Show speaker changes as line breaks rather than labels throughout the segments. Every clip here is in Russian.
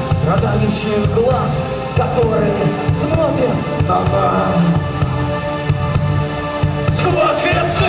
страдающих глаз, которые смотрят на нас сквозь кресты.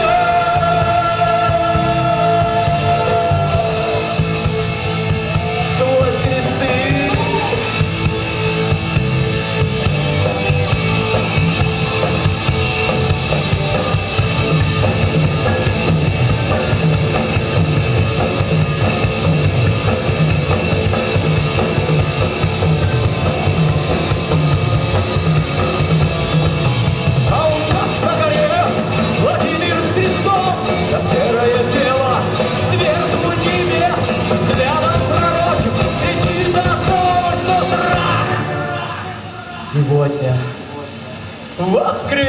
Сегодня воскрес,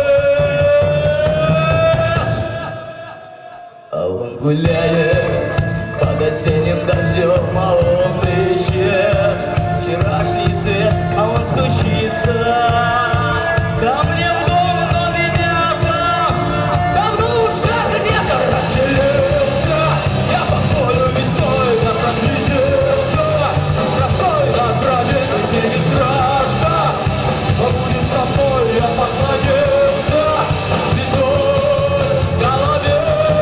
а он гуляет под осенним дождем, а он ищет вчерашний свет, а он стучится ко мне в дом, но меня там давно уж даже нет. Я расселился, я по полю весной так разлетелся, росой на траве не бесстрашно. Что будет со мной, я поклонился седой голове.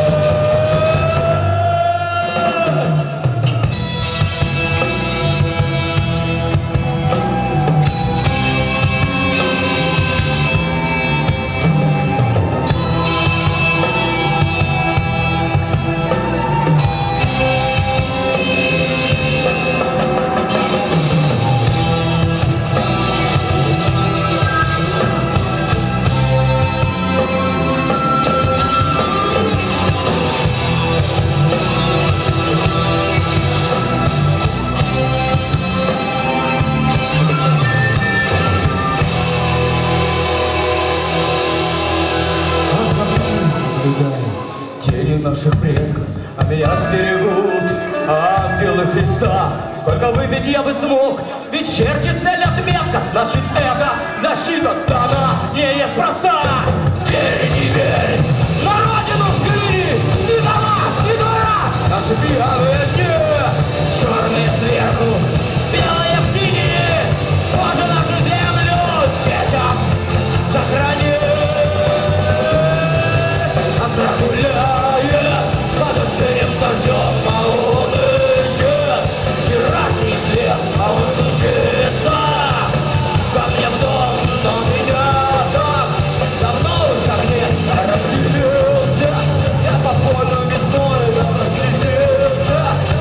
Тени наших предков, а меня стерегут ангелы Христа. Сколько выпить я бы смог, ведь черти целят метко. Значит, это защита дана не неспроста. Верь, не верь, на родину взгляни, ни дома, ни двора. Наши пьяные дни, черные сверху, белые в тени. Боже, нашу землю детям сохрани. Гуляет под осенним дождем, а он ищет вчерашний свет, а он стучится ко мне в дом, но меня так давно уж ко мне расселился. Я по полю весной разлетелся,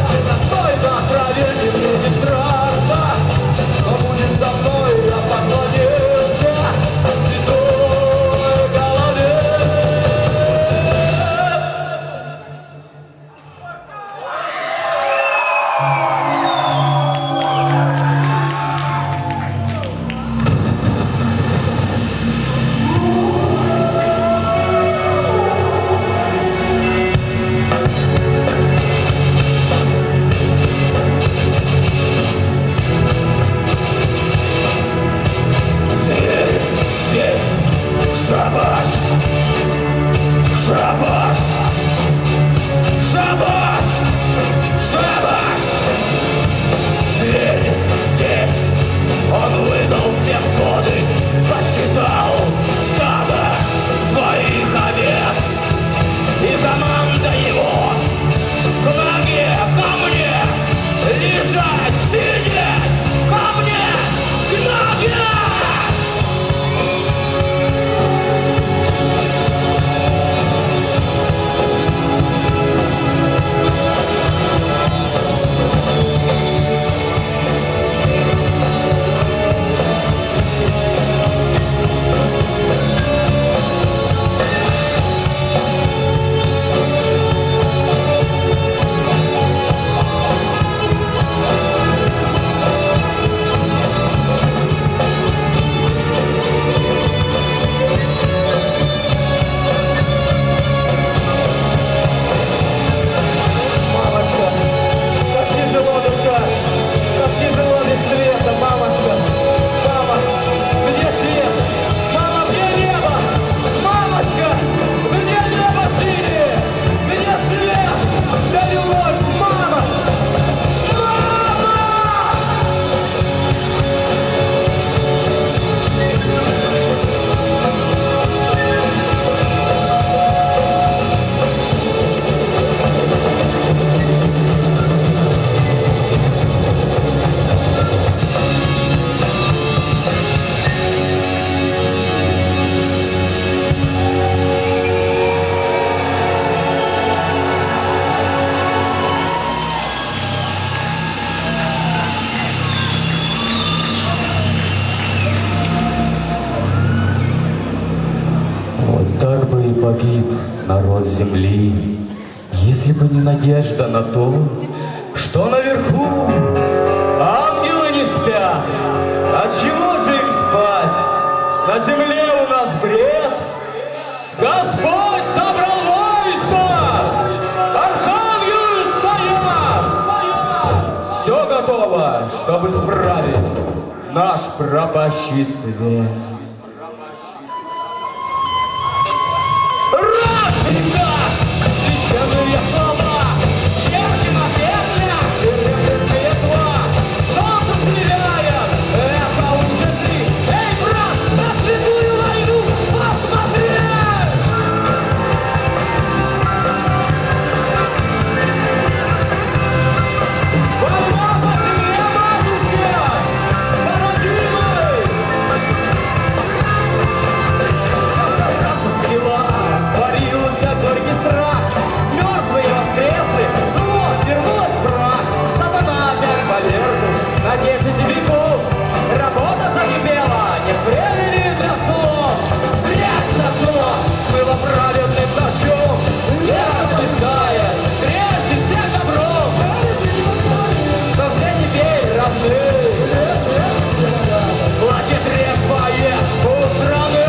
погиб народ земли, если бы не надежда на то, что наверху ангелы не спят. Отчего же им спать? На земле у нас бред. Господь собрал войско, архангелы стоят. Все готово, чтобы справить наш пропащий свет. Приказ, священные слова, черти на петлях, серебряные два, солнце стреляет, это уже ты. Эй, брат, на святую войну посмотри! Война по земле, матушке, породимой! Сосался в тела. Горький страх, мертвые воскресли, зло вернулось в прах. Сатана опять повергнут на 10 веков. Работа закипела, не времени для слов. Грязь на дно смыла праведным дождем. Вера побеждает, грязь всех добром. Что все теперь равны. Платит резвое у страны.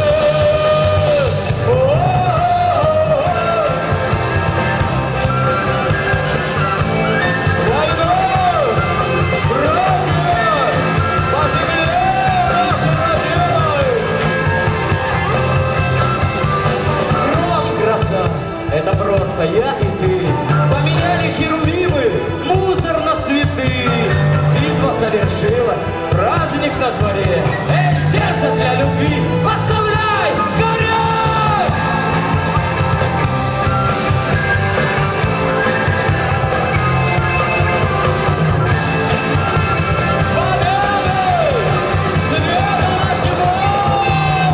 Это просто я и ты. Поменяли херувимы, мусор на цветы. Битва завершилась, праздник на дворе. Эй, сердце для любви, подставляй скорее! С победой! Света над тьмой!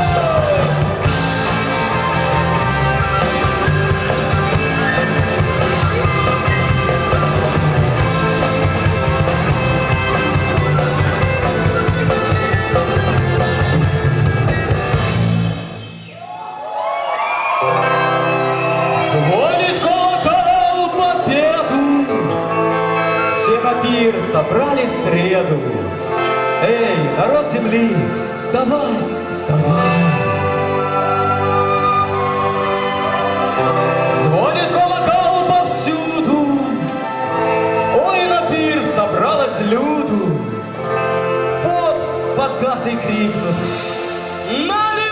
Звонит колокол победу, все на пир собрались в среду. Эй, народ земли, давай, вставай. Звонит колокол повсюду, ой, на пир собралась люду. Под богатый крикнут: «Наверх!»